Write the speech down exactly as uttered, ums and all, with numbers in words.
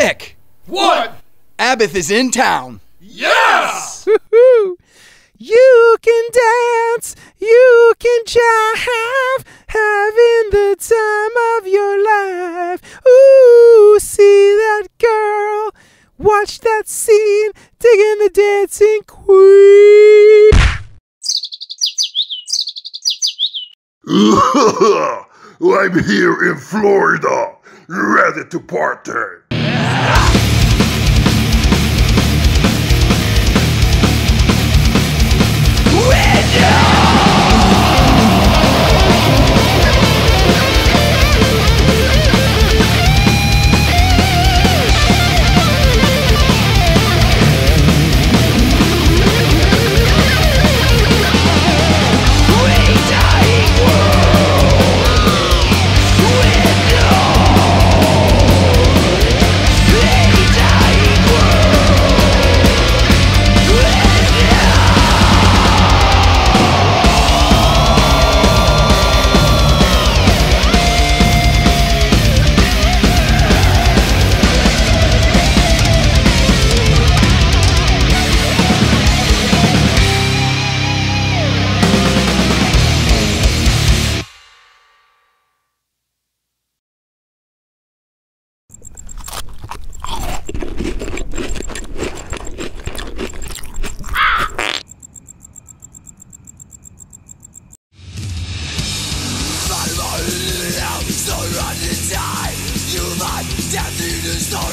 Nick! What? ABBATH is in town. Yes! Woo-hoo. You can dance, you can jive, having the time of your life. Ooh, see that girl, watch that scene, digging the dancing queen. I'm here in Florida, ready to party. So run and die. You might death in the story.